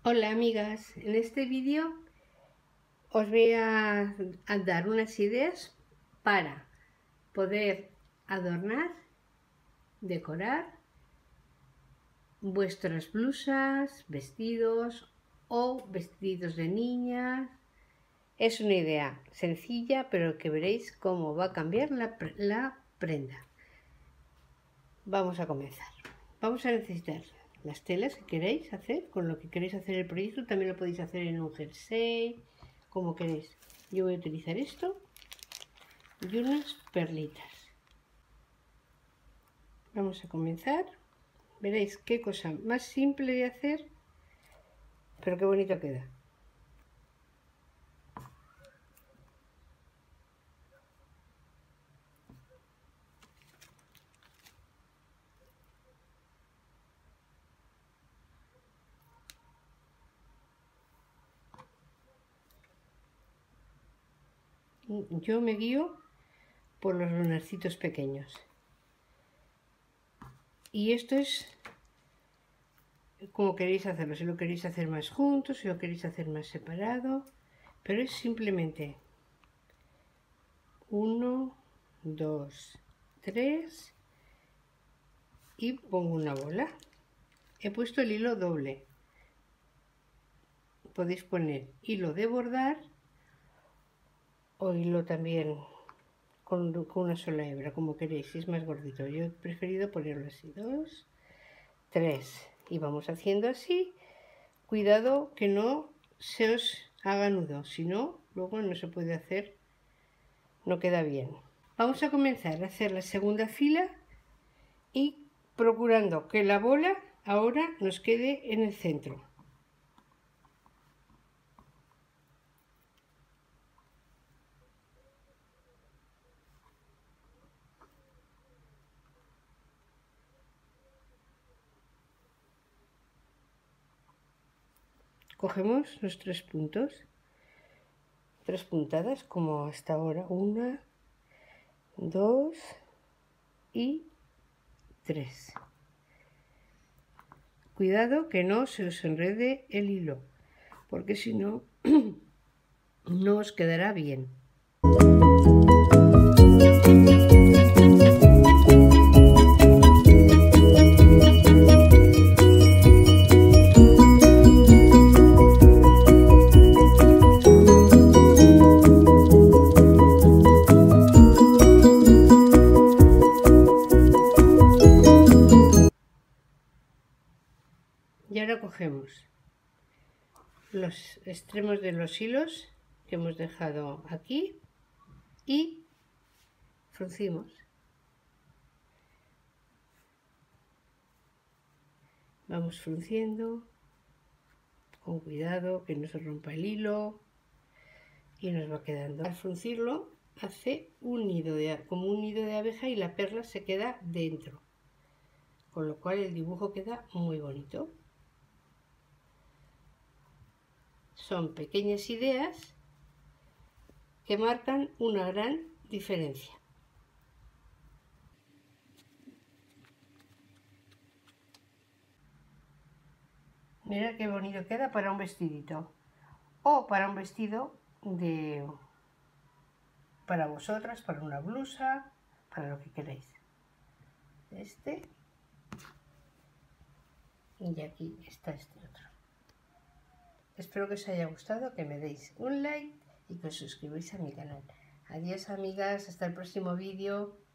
Hola amigas, en este vídeo os voy a dar unas ideas para poder adornar, decorar vuestras blusas, vestidos o vestidos de niñas. Es una idea sencilla, pero que veréis cómo va a cambiar la prenda. Vamos a comenzar. Vamos a necesitar las telas que queréis hacer, con lo que queréis hacer el proyecto. También lo podéis hacer en un jersey, como queréis. Yo voy a utilizar esto y unas perlitas. Vamos a comenzar. Veréis qué cosa más simple de hacer, pero qué bonito queda. Yo me guío por los lunarcitos pequeños. Y esto es como queréis hacerlo, si lo queréis hacer más juntos, si lo queréis hacer más separado, pero es simplemente 1, 2, 3 y pongo una bola. He puesto el hilo doble. Podéis poner hilo de bordar o hilo también con una sola hebra, como queréis, si es más gordito. Yo he preferido ponerlo así, 2, 3 y vamos haciendo así. Cuidado que no se os haga nudo, si no, luego no se puede hacer, no queda bien. Vamos a comenzar a hacer la segunda fila y procurando que la bola ahora nos quede en el centro. Cogemos los 3 puntos, 3 puntadas como hasta ahora, 1, 2 y 3. Cuidado que no se os enrede el hilo, porque si no, no os quedará bien. Y ahora cogemos los extremos de los hilos que hemos dejado aquí y fruncimos. Vamos frunciendo con cuidado que no se rompa el hilo y nos va quedando. Al fruncirlo hace un nido como un nido de abeja y la perla se queda dentro, con lo cual el dibujo queda muy bonito. Son pequeñas ideas que marcan una gran diferencia. Mira qué bonito queda para un vestidito o para un vestido para vosotras, para una blusa, para lo que queráis. Y aquí está este otro. Espero que os haya gustado, que me deis un like y que os suscribáis a mi canal. Adiós amigas, hasta el próximo vídeo.